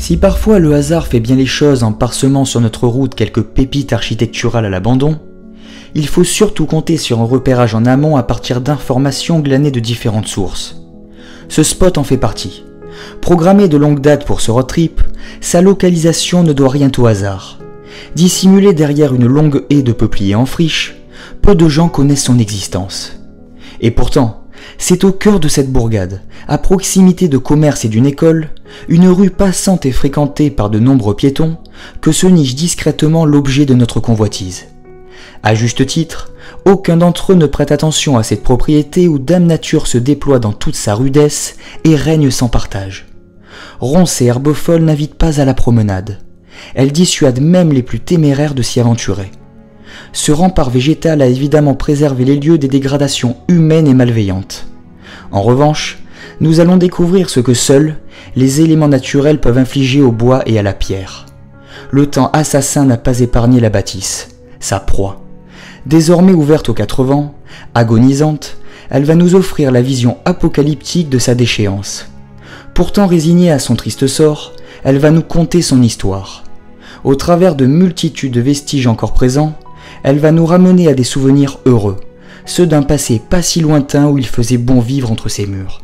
Si parfois le hasard fait bien les choses en parsemant sur notre route quelques pépites architecturales à l'abandon, il faut surtout compter sur un repérage en amont à partir d'informations glanées de différentes sources. Ce spot en fait partie. Programmé de longue date pour ce road trip, sa localisation ne doit rien au hasard. Dissimulé derrière une longue haie de peupliers en friche, peu de gens connaissent son existence. Et pourtant, c'est au cœur de cette bourgade, à proximité de commerces et d'une école, une rue passante et fréquentée par de nombreux piétons, que se niche discrètement l'objet de notre convoitise. À juste titre, aucun d'entre eux ne prête attention à cette propriété où Dame Nature se déploie dans toute sa rudesse et règne sans partage. Ronces et herbes folles n'invitent pas à la promenade. Elles dissuadent même les plus téméraires de s'y aventurer. Ce rempart végétal a évidemment préservé les lieux des dégradations humaines et malveillantes. En revanche, nous allons découvrir ce que seuls les éléments naturels peuvent infliger au bois et à la pierre. Le temps assassin n'a pas épargné la bâtisse, sa proie. Désormais ouverte aux quatre vents, agonisante, elle va nous offrir la vision apocalyptique de sa déchéance. Pourtant résignée à son triste sort, elle va nous conter son histoire. Au travers de multitudes de vestiges encore présents, elle va nous ramener à des souvenirs heureux, ceux d'un passé pas si lointain où il faisait bon vivre entre ces murs.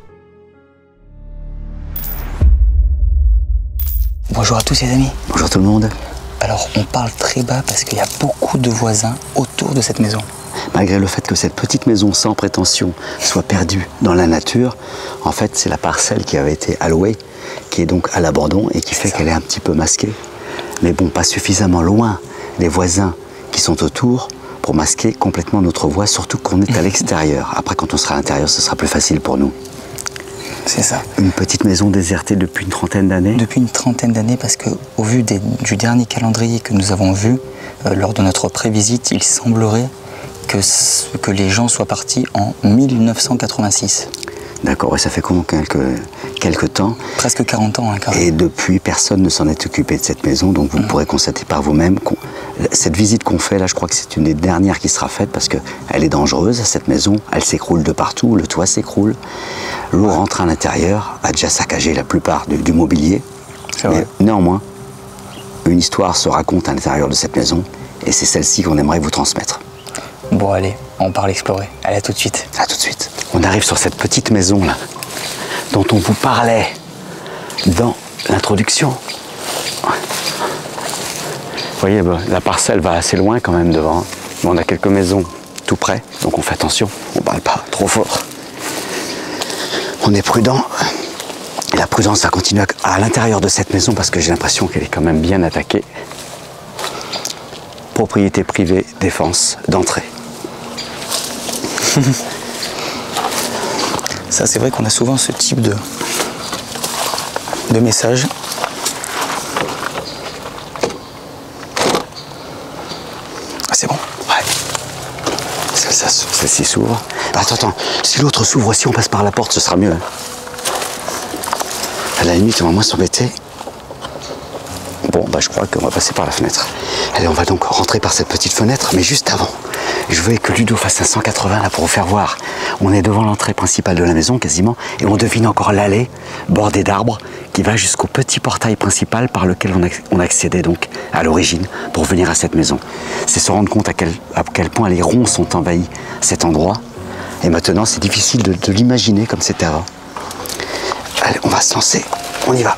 Bonjour à tous les amis. Bonjour tout le monde. Alors on parle très bas parce qu'il y a beaucoup de voisins autour de cette maison. Malgré le fait que cette petite maison sans prétention soit perdue dans la nature, en fait c'est la parcelle qui avait été allouée, qui est donc à l'abandon et qui fait qu'elle est un petit peu masquée. Mais bon, pas suffisamment loin des voisins qui sont autour pour masquer complètement notre voix, surtout qu'on est à l'extérieur. Après, quand on sera à l'intérieur, ce sera plus facile pour nous. C'est ça. Une petite maison désertée depuis une trentaine d'années. Depuis une trentaine d'années, parce qu'au vu du dernier calendrier que nous avons vu, lors de notre prévisite, il semblerait que les gens soient partis en 1986. D'accord, ouais, ça fait comment quelques temps. Presque 40 ans, hein, quand même. Et depuis, personne ne s'en est occupé de cette maison, donc vous pourrez constater par vous-même. Cette visite qu'on fait, là, je crois que c'est une des dernières qui sera faite parce qu'elle est dangereuse, cette maison. Elle s'écroule de partout, le toit s'écroule. L'eau rentre à l'intérieur, a déjà saccagé la plupart du mobilier. Mais néanmoins, une histoire se raconte à l'intérieur de cette maison et c'est celle-ci qu'on aimerait vous transmettre. Bon, allez, on part l'explorer. Allez, à tout de suite. À tout de suite. On arrive sur cette petite maison là, dont on vous parlait dans l'introduction. Vous voyez, la parcelle va assez loin quand même devant. On a quelques maisons tout près, donc on fait attention, on parle pas trop fort. On est prudent. Et la prudence va continuer à l'intérieur de cette maison parce que j'ai l'impression qu'elle est quand même bien attaquée. Propriété privée, défense, d'entrée. Ça, c'est vrai qu'on a souvent ce type de message. Ah, c'est bon. Ouais. Celle-ci s'ouvre. Attends, si l'autre s'ouvre aussi, on passe par la porte, ce sera mieux. Hein. À la limite, on va moins s'embêter. Bon, je crois qu'on va passer par la fenêtre. Allez, on va donc rentrer par cette petite fenêtre, mais juste avant. Je veux que Ludo fasse un 180 là pour vous faire voir. On est devant l'entrée principale de la maison quasiment et on devine encore l'allée bordée d'arbres qui va jusqu'au petit portail principal par lequel on accédait donc à l'origine pour venir à cette maison. C'est se rendre compte à quel point les ronces ont envahi cet endroit et maintenant c'est difficile de l'imaginer comme c'était avant. Allez, on va se lancer, on y va.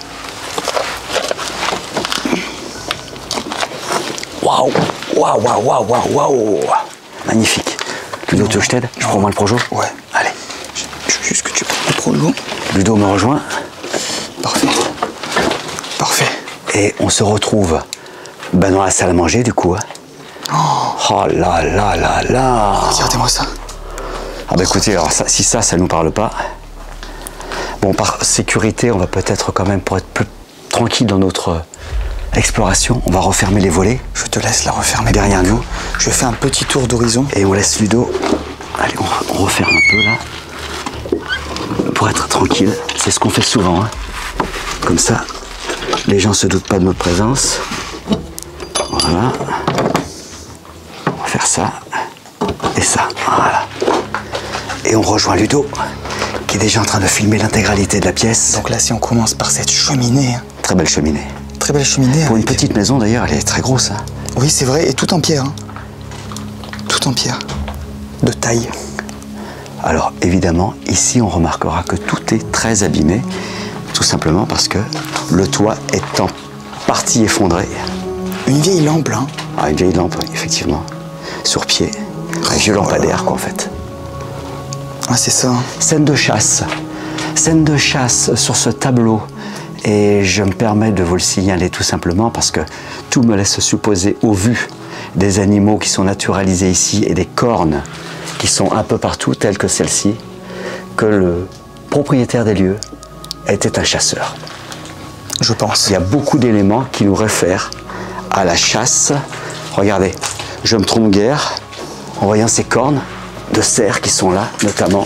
Waouh, waouh, waouh, waouh, waouh, waouh. Magnifique. Ludo, tu veux que je t'aide? Je prends moi le projo? Ouais. Allez. Je veux juste que tu prennes le projo. Ludo me rejoint. Parfait. Parfait. Et on se retrouve dans la salle à manger du coup. Hein. Oh là là là là. Regardez-moi ça. Ah écoutez, alors ça, si ça nous parle pas. Bon, par sécurité, on va peut-être quand même, pour être plus tranquille dans notre exploration, on va refermer les volets. Je te laisse la refermer derrière nous. Je fais un petit tour d'horizon. Et on laisse Ludo. Allez, on referme un peu là. Pour être tranquille. C'est ce qu'on fait souvent. Hein. Comme ça, les gens se doutent pas de notre présence. Voilà. On va faire ça. Et ça. Voilà. Et on rejoint Ludo, qui est déjà en train de filmer l'intégralité de la pièce. Donc là, si on commence par cette cheminée. très belle cheminée. Très belle cheminée. Pour une avec... petite maison d'ailleurs, elle est très grosse. Hein. Oui, c'est vrai, et tout en pierre. Hein. Tout en pierre. De taille. Alors évidemment, ici on remarquera que tout est très abîmé, tout simplement parce que le toit est en partie effondré. Une vieille lampe, là. Ah, une vieille lampe, oui, effectivement, sur pied. Un vieux lampadaire, quoi, en fait. Ah, c'est ça. Scène de chasse. Scène de chasse sur ce tableau. Et je me permets de vous le signaler tout simplement parce que tout me laisse supposer, au vu des animaux qui sont naturalisés ici et des cornes qui sont un peu partout, telles que celle-ci, que le propriétaire des lieux était un chasseur. Je pense. Il y a beaucoup d'éléments qui nous réfèrent à la chasse. Regardez, je me trompe guère en voyant ces cornes de cerf qui sont là, notamment.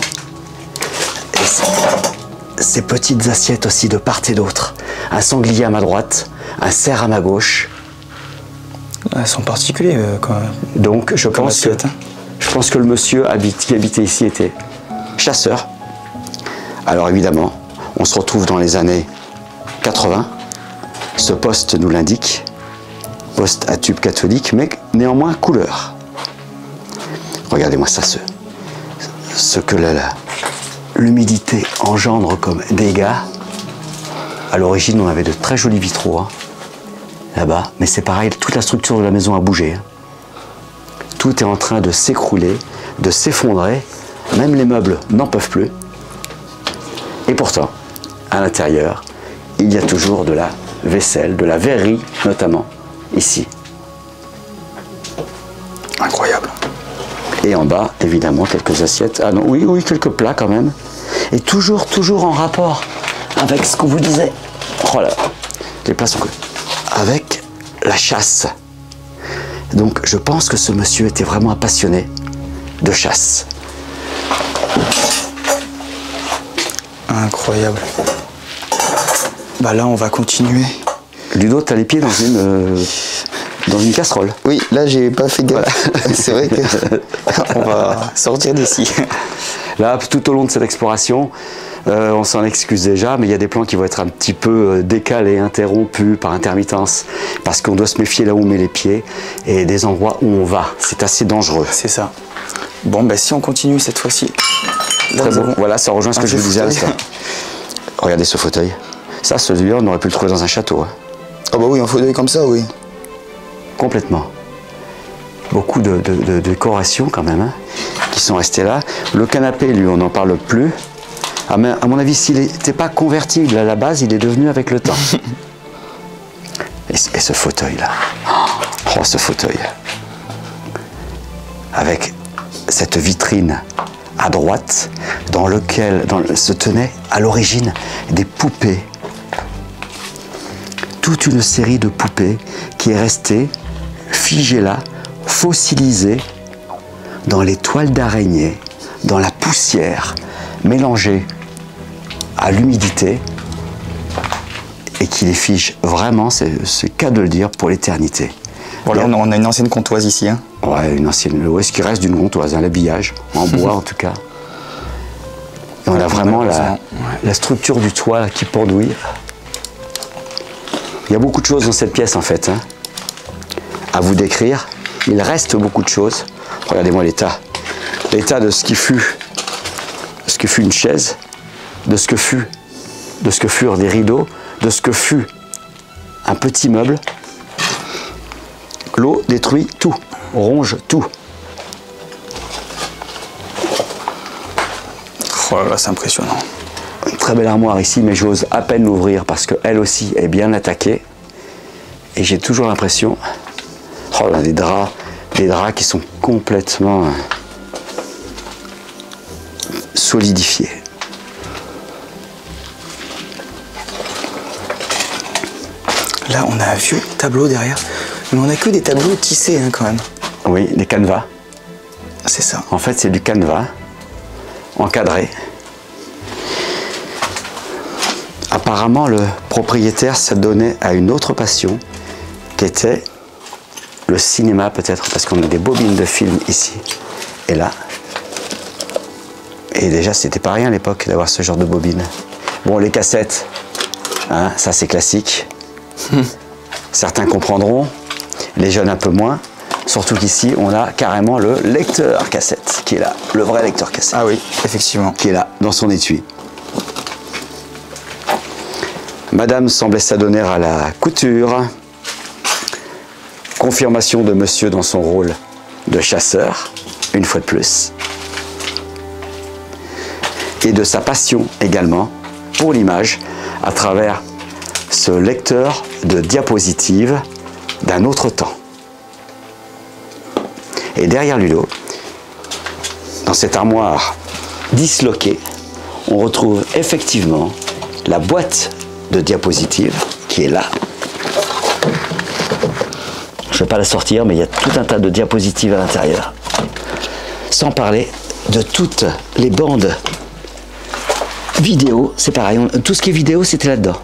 Et ces petites assiettes aussi de part et d'autre. Un sanglier à ma droite, un cerf à ma gauche. Elles sont particuliers, quand même. Donc, je pense que le monsieur qui habitait ici était chasseur. Alors évidemment, on se retrouve dans les années 80. Ce poste nous l'indique. Poste à tube catholique, mais néanmoins couleur. Regardez-moi ça, ce que l'humidité engendre comme dégâts. À l'origine, on avait de très jolis vitraux, hein, là-bas, mais c'est pareil, toute la structure de la maison a bougé. Hein. Tout est en train de s'écrouler, de s'effondrer, même les meubles n'en peuvent plus. Et pourtant, à l'intérieur, il y a toujours de la vaisselle, de la verrerie notamment, ici. Incroyable. Et en bas, évidemment, quelques assiettes. Ah non, oui, quelques plats quand même. Et toujours en rapport avec ce qu'on vous disait. Oh là, les plats sont... Avec la chasse. Donc, je pense que ce monsieur était vraiment un passionné de chasse. Incroyable. Bah là, on va continuer. Ludo, t'as les pieds dans une casserole. Oui, là, j'ai pas fait gaffe. Voilà. C'est vrai que on va sortir d'ici. Là, tout au long de cette exploration, on s'en excuse déjà, mais il y a des plans qui vont être un petit peu décalés, interrompus par intermittence, parce qu'on doit se méfier là où on met les pieds et des endroits où on va. C'est assez dangereux. C'est ça. Bon, bah si on continue cette fois-ci. Très bon. Voilà, ça rejoint ce que je vous disais à l'instant. Regardez ce fauteuil. Ça, celui-là, on aurait pu le trouver dans un château. Hein. Ah bah oui, un fauteuil comme ça, oui. Complètement. Beaucoup de décorations quand même, hein, qui sont restées là. Le canapé, lui, on n'en parle plus. À mon avis, s'il n'était pas convertible à la base, il est devenu avec le temps. Et ce fauteuil-là. Oh, ce fauteuil. Avec cette vitrine à droite, dans lequel se tenaient à l'origine des poupées. Toute une série de poupées qui est restée figée là, fossilisée dans les toiles d'araignée, dans la poussière, mélangée à l'humidité, et qui les fige vraiment, c'est le cas de le dire, pour l'éternité. Voilà, on a une ancienne comptoise ici. Hein. Ouais, une ancienne, ce qui reste d'une comptoise, hein, l'habillage, en bois en tout cas. Et on a vraiment la structure du toit là, qui pendouille. Il y a beaucoup de choses dans cette pièce en fait, hein, à vous décrire. Il reste beaucoup de choses. Regardez-moi l'état de ce qui fut une chaise, de ce que furent des rideaux, de ce que fut un petit meuble. L'eau détruit tout, ronge tout. Oh là là, c'est impressionnant. Une très belle armoire ici, mais j'ose à peine l'ouvrir parce qu'elle aussi est bien attaquée. Et j'ai toujours l'impression, oh là, des draps qui sont complètement solidifiés. Là, on a un vieux tableau derrière, mais on n'a que des tableaux tissés hein, quand même. Oui, des canevas. C'est ça. En fait, c'est du canevas encadré. Apparemment, le propriétaire s'adonnait à une autre passion qui était le cinéma peut-être, parce qu'on a des bobines de films ici et là. Et déjà, c'était pas rien à l'époque d'avoir ce genre de bobines. Bon, les cassettes, hein, ça c'est classique. Certains comprendront, les jeunes un peu moins. Surtout qu'ici, on a carrément le lecteur cassette qui est là, le vrai lecteur cassette. Ah oui, effectivement. Qui est là, dans son étui. Madame semblait s'adonner à la couture. Confirmation de monsieur dans son rôle de chasseur, une fois de plus. Et de sa passion également pour l'image à travers ce lecteur de diapositives d'un autre temps. Et derrière Ludo, dans cette armoire disloquée, on retrouve effectivement la boîte de diapositives qui est là. Je ne vais pas la sortir, mais il y a tout un tas de diapositives à l'intérieur. Sans parler de toutes les bandes vidéo, c'est pareil, tout ce qui est vidéo, c'était là-dedans.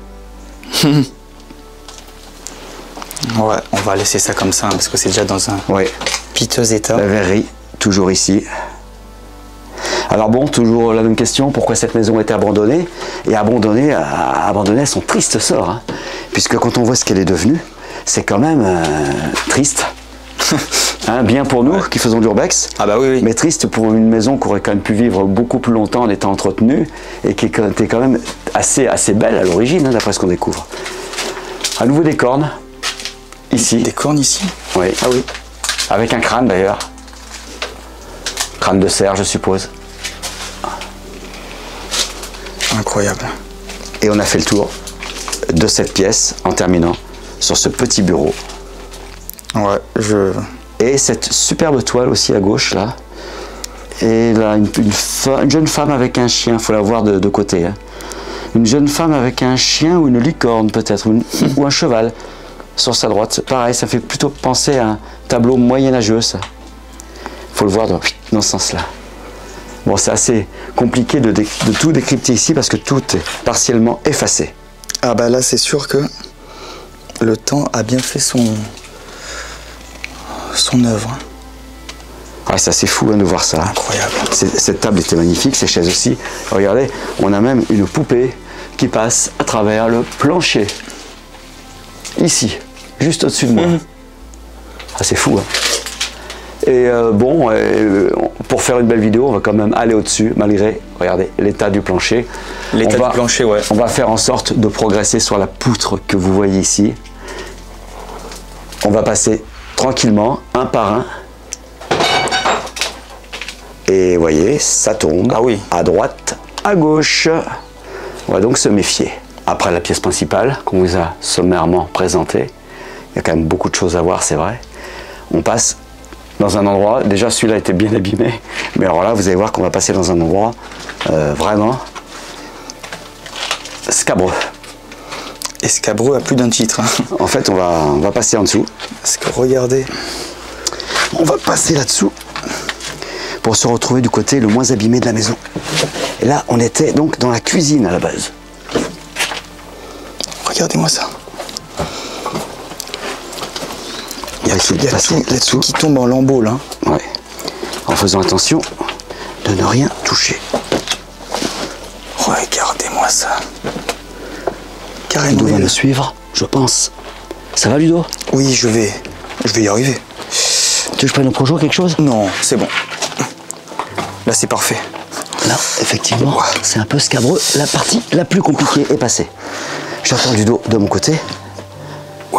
Ouais, on va laisser ça comme ça, hein, parce que c'est déjà dans un piteux état. La verrerie, toujours ici. Alors bon, toujours la même question, pourquoi cette maison a été abandonnée? Et abandonnée à son triste sort. Hein, puisque quand on voit ce qu'elle est devenue, c'est quand même triste. Hein, bien pour nous qui faisons de l'urbex, mais triste pour une maison qui aurait quand même pu vivre beaucoup plus longtemps en étant entretenue et qui était quand même assez belle à l'origine, hein, d'après ce qu'on découvre. À nouveau des cornes, ici. Des cornes ici? Oui. Ah oui. Avec un crâne d'ailleurs. Crâne de cerf, je suppose. Incroyable. Et on a fait le tour de cette pièce en terminant sur ce petit bureau. Ouais, Et cette superbe toile aussi à gauche là. Et là, une jeune femme avec un chien, il faut la voir de côté. Hein. Une jeune femme avec un chien ou une licorne peut-être, ou un cheval sur sa droite. Pareil, ça fait plutôt penser à un tableau moyenâgeux ça. Il faut le voir dans ce sens-là. Bon, c'est assez compliqué de tout décrypter ici parce que tout est partiellement effacé. Ah bah là, c'est sûr que le temps a bien fait son œuvre. Ah, c'est assez fou hein, de voir ça. Incroyable. Cette table était magnifique, ces chaises aussi. Regardez, on a même une poupée qui passe à travers le plancher. Ici, juste au-dessus de moi. Ah, c'est fou. Hein. Et bon, pour faire une belle vidéo, on va quand même aller au-dessus, malgré, regardez, l'état du plancher. L'état du plancher, ouais. On va faire en sorte de progresser sur la poutre que vous voyez ici. On va passer tranquillement, un par un. Et vous voyez, ça tombe à droite, à gauche. On va donc se méfier. Après la pièce principale, qu'on vous a sommairement présentée, il y a quand même beaucoup de choses à voir, c'est vrai. On passe dans un endroit, déjà celui-là était bien abîmé, mais alors là, vous allez voir qu'on va passer dans un endroit vraiment scabreux. Et scabreux à plus d'un titre. Hein. En fait, on va passer en dessous. Parce que regardez, on va passer là-dessous pour se retrouver du côté le moins abîmé de la maison. Et là, on était donc dans la cuisine à la base. Regardez-moi ça. Il y a tout qui tombe en lambeaux là. Ouais. En faisant attention de ne rien toucher. Regardez-moi ça. Carrément. Ludo va me suivre, je pense. Ça va, Ludo? Oui, je vais y arriver. Tu veux que je prenne au projo quelque chose? Non, c'est bon. Là, c'est parfait. Là, effectivement, c'est un peu scabreux. La partie la plus compliquée est passée. J'entends Ludo de mon côté. Ouais.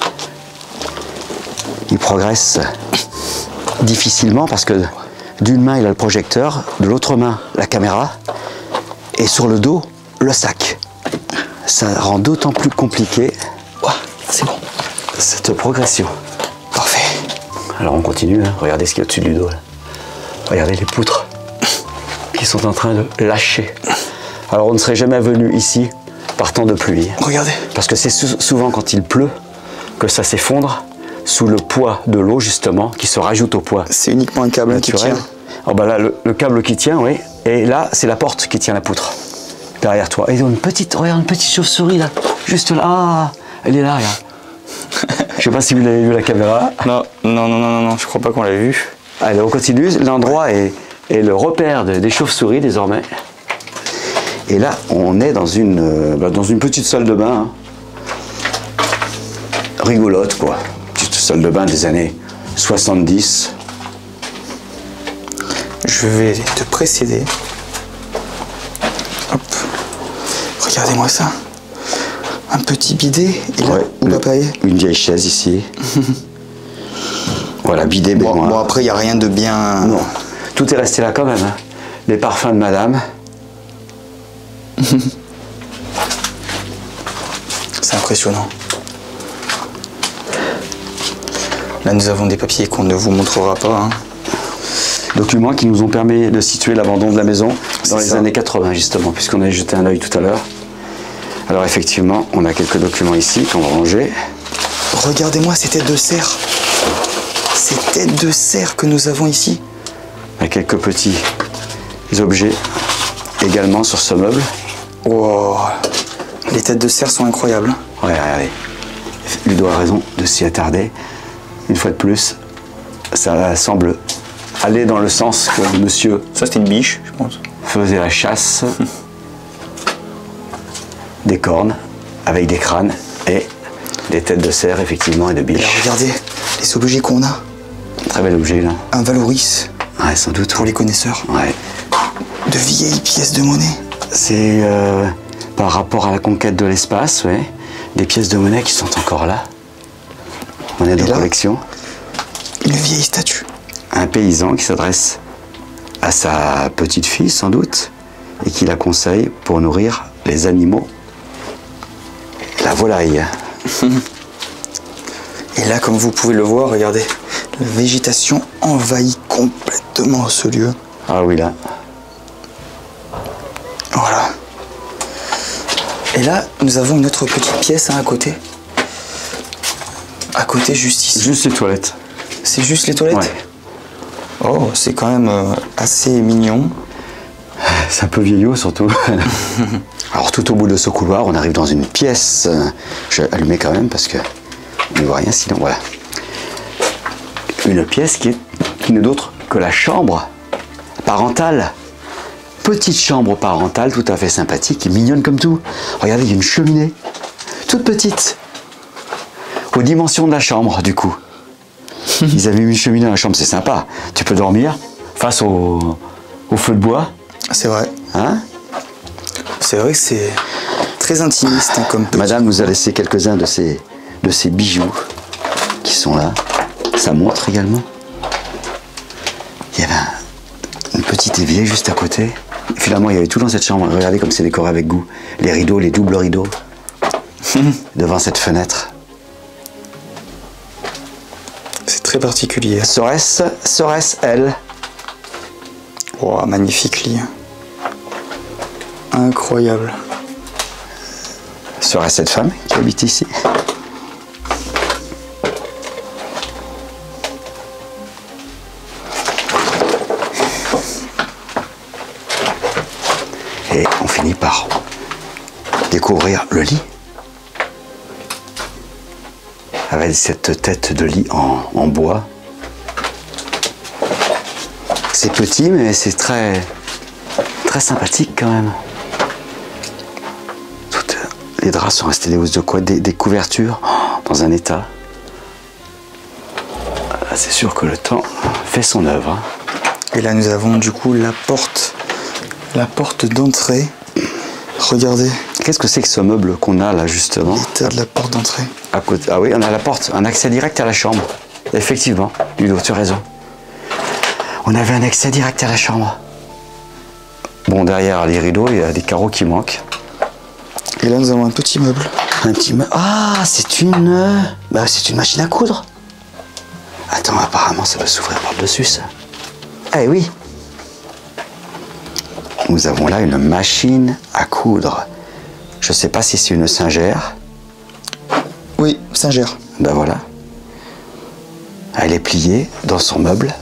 Il progresse difficilement parce que d'une main, il a le projecteur, de l'autre main, la caméra, et sur le dos, le sac. Ça rend d'autant plus compliqué. C'est bon. Cette progression. Parfait. Alors on continue, hein. Regardez ce qu'il y a au-dessus de Ludo. Là. Regardez les poutres qui sont en train de lâcher. Alors on ne serait jamais venu ici par temps de pluie. Regardez. Parce que c'est souvent quand il pleut que ça s'effondre sous le poids de l'eau justement qui se rajoute au poids. C'est uniquement un câble naturel. Qui tient. Oh bah là, le câble qui tient, oui. Et là, c'est la porte qui tient la poutre. Derrière toi. Et regarde une petite chauve-souris là. Juste là. Ah, elle est là, regarde. Je sais pas si vous l'avez vu la caméra. Non, je crois pas qu'on l'a vu. Allez, on continue. L'endroit est le repère des chauves-souris désormais. Et là, on est dans une petite salle de bain. Hein. rigolote, quoi. Petite salle de bain des années 70. Je vais te précéder. Hop. Regardez-moi ça. Un petit bidet. Et là, où papa est? Une vieille chaise ici. Voilà, bidet, bon, bon, après, il n'y a rien de bien... Non, tout est resté là quand même. Hein. Les parfums de madame. C'est impressionnant. Là, nous avons des papiers qu'on ne vous montrera pas. Hein. Documents qui nous ont permis de situer l'abandon de la maison dans les années 80, justement, puisqu'on a jeté un œil tout à l'heure. Alors, effectivement, on a quelques documents ici qu'on va ranger. Regardez-moi ces têtes de cerf. Ces têtes de cerf que nous avons ici. Il y a quelques petits objets également sur ce meuble. Wow. Les têtes de cerf sont incroyables. Ouais, regardez. Ludo a raison de s'y attarder. Une fois de plus, ça semble aller dans le sens que monsieur... Ça, c'était une biche, je pense. ...faisait la chasse des cornes avec des crânes et des têtes de cerf, effectivement, et de biches. Et regardez les objets qu'on a. Très bel objet, là. Un valoris. Ouais, sans doute. Pour les connaisseurs. Ouais. De vieilles pièces de monnaie. C'est par rapport à la conquête de l'espace, ouais. Des pièces de monnaie qui sont encore là. Monnaie de collection. Une vieille statue. Un paysan qui s'adresse à sa petite fille, sans doute, et qui la conseille pour nourrir les animaux. La volaille. Et là, comme vous pouvez le voir, regardez, la végétation envahit complètement ce lieu. Ah oui, là. Voilà. Et là, nous avons une autre petite pièce hein, à côté. À côté, juste ici. Juste les toilettes. C'est juste les toilettes? Ouais. Oh, c'est quand même assez mignon. C'est un peu vieillot, surtout. Alors, tout au bout de ce couloir, on arrive dans une pièce. Je vais allumer quand même parce que on ne voit rien sinon. Voilà. Une pièce qui n'est d'autre que la chambre parentale. Petite chambre parentale, tout à fait sympathique et mignonne comme tout. Regardez, il y a une cheminée, toute petite, aux dimensions de la chambre, du coup. Ils avaient mis une cheminée dans la chambre, c'est sympa. Tu peux dormir face au feu de bois. C'est vrai. Hein? C'est vrai que c'est très intimiste hein, comme petit. Madame nous a laissé quelques-uns de ces bijoux qui sont là. Sa montre également. Il y avait une petite évier juste à côté. Et finalement, il y avait tout dans cette chambre. Regardez comme c'est décoré avec goût. Les rideaux, les doubles rideaux. Devant cette fenêtre. C'est très particulier. Serait-ce elle? Oh, magnifique lit. Incroyable. Serait-ce cette femme qui habite ici? Et on finit par découvrir le lit. Avec cette tête de lit en bois. C'est petit, mais c'est très sympathique quand même. Toutes les draps sont restés des housses de couette, des couvertures dans un état. C'est sûr que le temps fait son œuvre. Et là, nous avons du coup la porte d'entrée. Regardez. Qu'est-ce que c'est que ce meuble qu'on a là justement? L'état de la porte d'entrée. À côté. Ah oui, on a la porte, un accès direct à la chambre. Effectivement, Ludo, tu as raison. On avait un accès direct à la chambre. Bon, derrière les rideaux, il y a des carreaux qui manquent. Et là, nous avons un petit meuble. Un petit meuble. Ah, c'est une machine à coudre. Attends, apparemment, ça doit s'ouvrir par-dessus, ça. Eh oui. Nous avons là une machine à coudre. Je ne sais pas si c'est une Singer. Oui, Singer. Ben voilà. Elle est pliée dans son meuble.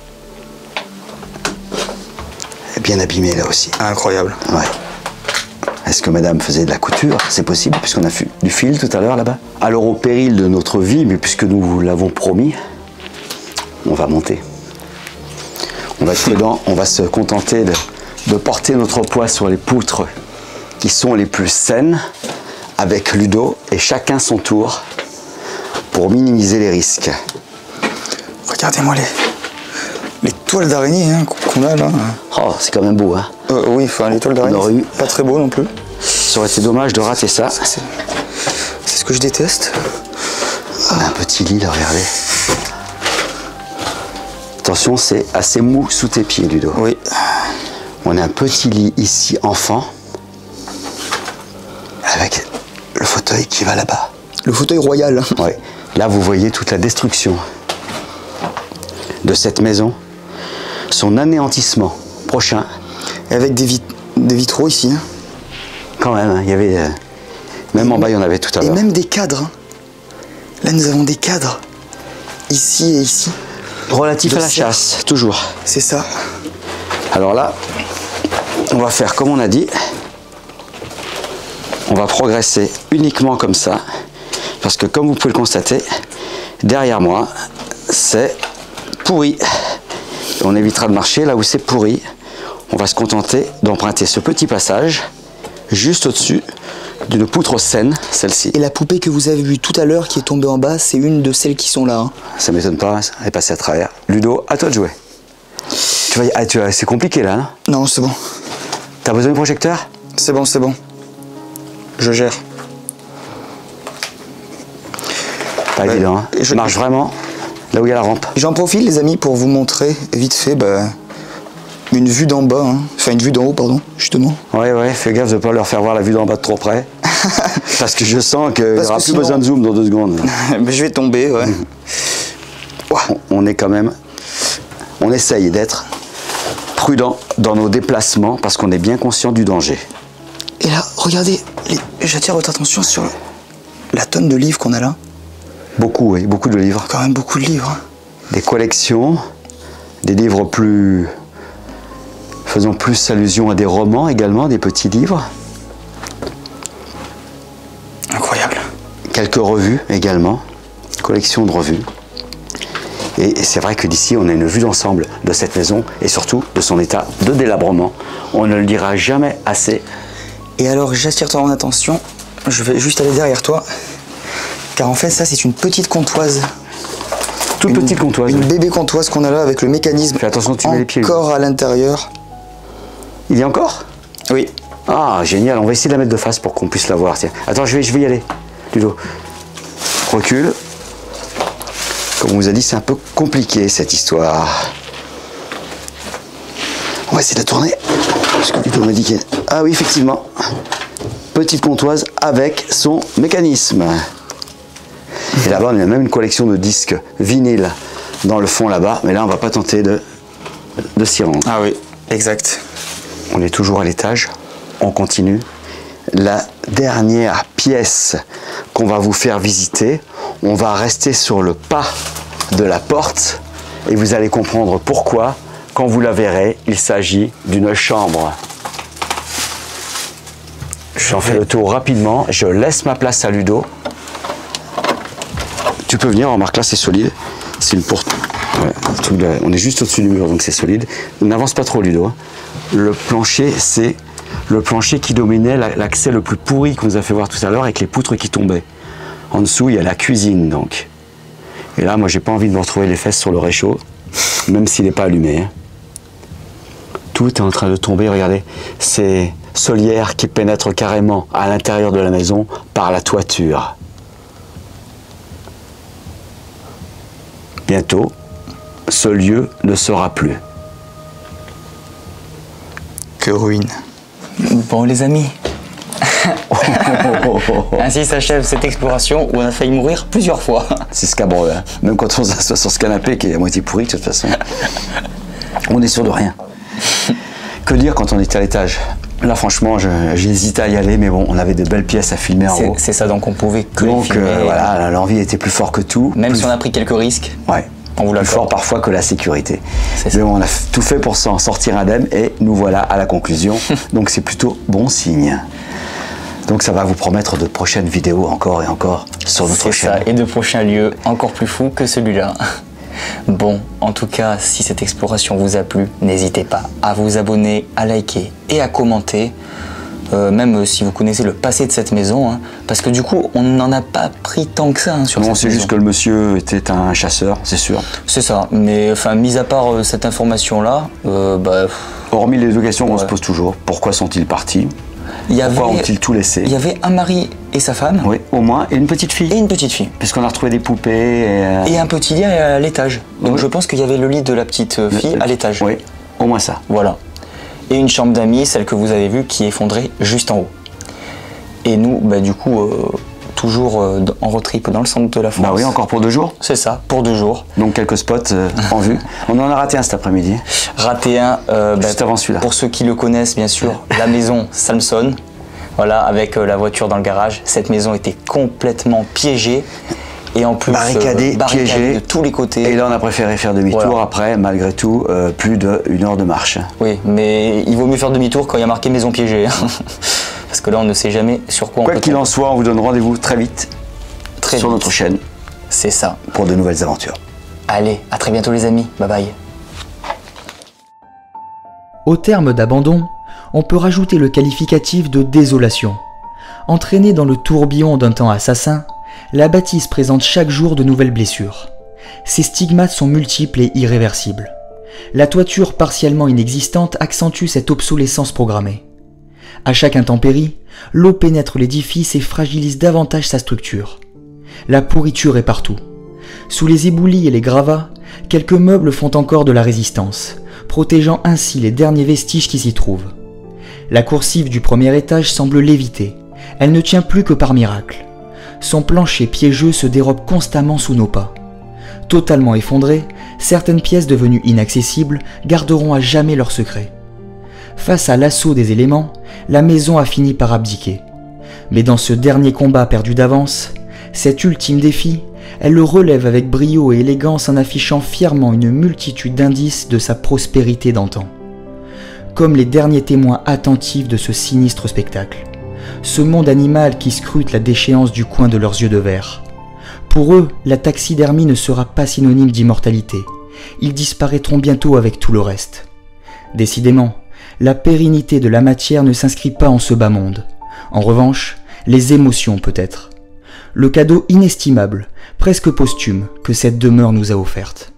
Bien abîmée là aussi. Incroyable. Ouais. Est-ce que madame faisait de la couture? C'est possible, puisqu'on a fait du fil tout à l'heure là-bas. Alors au péril de notre vie, mais puisque nous vous l'avons promis, on va monter. On va être prudent, on va se contenter de porter notre poids sur les poutres qui sont les plus saines, avec Ludo, et chacun son tour. pour minimiser les risques. Regardez-moi les toiles d'araignée hein, qu'on a là. Oh, c'est quand même beau, hein. Oui, enfin les toiles d'araignée, pas très beau non plus. Ça aurait été dommage de rater ça. C'est ce que je déteste. On a un petit lit là, regardez. Attention, c'est assez mou sous tes pieds, Ludo. Oui. On a un petit lit ici, enfant, avec le fauteuil qui va là-bas. Le fauteuil royal. Oui. Là, vous voyez toute la destruction de cette maison, son anéantissement prochain. Et avec des vitraux ici. Hein. Quand même, hein, il y avait... même en bas, il y en avait tout à l'heure. Et même des cadres. Hein. Là, nous avons des cadres. Ici et ici. Relatif à la chasse, toujours. C'est ça. Alors là, on va faire comme on a dit. On va progresser uniquement comme ça. Parce que comme vous pouvez le constater, derrière moi, c'est pourri. On évitera de marcher là où c'est pourri. On va se contenter d'emprunter ce petit passage juste au-dessus d'une poutre saine, celle-ci. Et la poupée que vous avez vue tout à l'heure qui est tombée en bas, c'est une de celles qui sont là. Hein. Ça m'étonne pas, elle est passée à travers. Ludo, à toi de jouer. C'est compliqué là, hein? Non, c'est bon. T'as besoin de projecteur? C'est bon, c'est bon. Je gère. Pas évident, hein? Je marche vraiment là où il y a la rampe. J'en profite, les amis, pour vous montrer vite fait une vue d'en bas, hein. Enfin une vue d'en haut, pardon, justement. Ouais, fais gaffe de ne pas leur faire voir la vue d'en bas de trop près. Parce que je sens qu'il n'y aura plus besoin de zoom dans 2 secondes. Mais je vais tomber, ouais. On est quand même... On essaye d'être prudent dans nos déplacements parce qu'on est bien conscient du danger. Et là, regardez, j'attire votre attention sur la tonne de livres qu'on a là. Beaucoup, oui, beaucoup de livres. Quand même beaucoup de livres. Des collections, des livres plus... faisant plus allusion à des romans également, des petits livres. Incroyable. Quelques revues également, collection de revues. Et c'est vrai que d'ici, on a une vue d'ensemble de cette maison et surtout de son état de délabrement. On ne le dira jamais assez. Et alors, j'attire ton attention, je vais juste aller derrière toi, car en fait, ça, c'est une petite comptoise. Toute petite comptoise. Une bébé comptoise qu'on a là avec le mécanisme. Fais attention, tu mets les pieds. Encore à l'intérieur. Il y a encore? Oui. Ah, génial, on va essayer de la mettre de face pour qu'on puisse la voir. Tiens. Attends, je vais y aller. Ludo. Recule. Comme on vous a dit, c'est un peu compliqué cette histoire. On va essayer de la tourner. Parce que Ludo m'a dit qu'il y a... Ah oui, effectivement. Petite comptoise avec son mécanisme. Et là-bas, on a même une collection de disques vinyles dans le fond là-bas. Mais là, on va pas tenter de s'y rendre. Ah oui, exact. On est toujours à l'étage. On continue. La dernière pièce qu'on va vous faire visiter, on va rester sur le pas de la porte et vous allez comprendre pourquoi quand vous la verrez. Il s'agit d'une chambre. J'en fais le tour rapidement. Je laisse ma place à Ludo. Tu peux venir, remarque là c'est solide. C'est une porte. Ouais, on est juste au-dessus du mur donc c'est solide. N'avance pas trop Ludo. Le plancher c'est le plancher qui dominait l'accès le plus pourri qu'on nous a fait voir tout à l'heure avec les poutres qui tombaient. En dessous, il y a la cuisine donc. Et là, moi, j'ai pas envie de me retrouver les fesses sur le réchaud, même s'il n'est pas allumé. Hein. Tout est en train de tomber, regardez. Ces solières qui pénètrent carrément à l'intérieur de la maison par la toiture. Bientôt, ce lieu ne sera plus. Que ruine. Bon les amis, ainsi s'achève cette exploration où on a failli mourir plusieurs fois. C'est scabreux, hein. Même quand on s'assoit sur ce canapé qui est à moitié pourri de toute façon, on est sûr de rien. Que dire quand on était à l'étage? Là franchement j'hésitais à y aller mais bon on avait de belles pièces à filmer en haut. C'est ça donc on pouvait que donc, les filmer. Voilà, l'envie était plus fort que tout. Même si on a pris quelques risques. Ouais. On vous plus fort parfois que la sécurité. Mais on a tout fait pour s'en sortir indemne et nous voilà à la conclusion. Donc c'est plutôt bon signe. Donc ça va vous promettre de prochaines vidéos encore et encore sur notre chaîne. Ça, et de prochains lieux encore plus fous que celui-là. Bon, en tout cas, si cette exploration vous a plu, n'hésitez pas à vous abonner, à liker et à commenter. même si vous connaissez le passé de cette maison, hein, parce que du coup, on n'en a pas pris tant que ça hein, sur cette maison. C'est juste que le monsieur était un chasseur, c'est sûr. C'est ça, mais enfin, mis à part cette information-là, hormis les deux questions qu'on se pose toujours, pourquoi sont-ils partis? Pourquoi ont-ils tout laissé? Il y avait un mari et sa femme. Oui, au moins, et une petite fille. Et une petite fille. Puisqu'on a retrouvé des poupées. Et un petit lit à l'étage. Donc je pense qu'il y avait le lit de la petite fille à l'étage. Oui, au moins ça. Voilà. Et une chambre d'amis, celle que vous avez vue, qui est effondrée juste en haut. Et nous, du coup, toujours en road trip dans le centre de la France. Bah oui, encore pour 2 jours. C'est ça, pour 2 jours. Donc quelques spots en vue. On en a raté un cet après-midi. Raté un, juste avant celui-là. Pour ceux qui le connaissent, bien sûr, la maison Samson. Voilà, avec la voiture dans le garage. Cette maison était complètement piégée. Et en plus, barricadée, piégée de tous les côtés. Et là, on a préféré faire demi-tour après, malgré tout, plus d'1 heure de marche. Oui, mais il vaut mieux faire demi-tour quand il y a marqué maison piégée. Parce que là, on ne sait jamais sur quoi on peut tomber. Quoi qu'il en soit, on vous donne rendez-vous très vite sur notre chaîne. C'est ça. Pour de nouvelles aventures. Allez, à très bientôt les amis. Bye bye. Au terme d'abandon, on peut rajouter le qualificatif de désolation. Entraînée dans le tourbillon d'un temps assassin, la bâtisse présente chaque jour de nouvelles blessures. Ses stigmates sont multiples et irréversibles. La toiture partiellement inexistante accentue cette obsolescence programmée. À chaque intempérie, l'eau pénètre l'édifice et fragilise davantage sa structure. La pourriture est partout. Sous les éboulis et les gravats, quelques meubles font encore de la résistance, protégeant ainsi les derniers vestiges qui s'y trouvent. La coursive du premier étage semble léviter. Elle ne tient plus que par miracle. Son plancher piégeux se dérobe constamment sous nos pas. Totalement effondrées, certaines pièces devenues inaccessibles garderont à jamais leur secret. Face à l'assaut des éléments, la maison a fini par abdiquer. Mais dans ce dernier combat perdu d'avance, cet ultime défi, elle le relève avec brio et élégance en affichant fièrement une multitude d'indices de sa prospérité d'antan. Comme les derniers témoins attentifs de ce sinistre spectacle. Ce monde animal qui scrute la déchéance du coin de leurs yeux de verre. Pour eux, la taxidermie ne sera pas synonyme d'immortalité. Ils disparaîtront bientôt avec tout le reste. Décidément, la pérennité de la matière ne s'inscrit pas en ce bas monde. En revanche, les émotions peut-être. Le cadeau inestimable, presque posthume, que cette demeure nous a offerte.